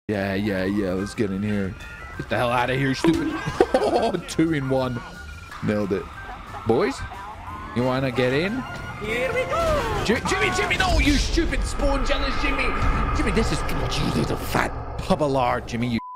Yeah, let's get in here. Get the hell out of here, stupid. Oh, 2 in 1. Nailed it. Boys, you want to get in? Here we go. Jimmy, no, you stupid spawn jealous Jimmy. Jimmy, this is you little fat pubba lard, Jimmy.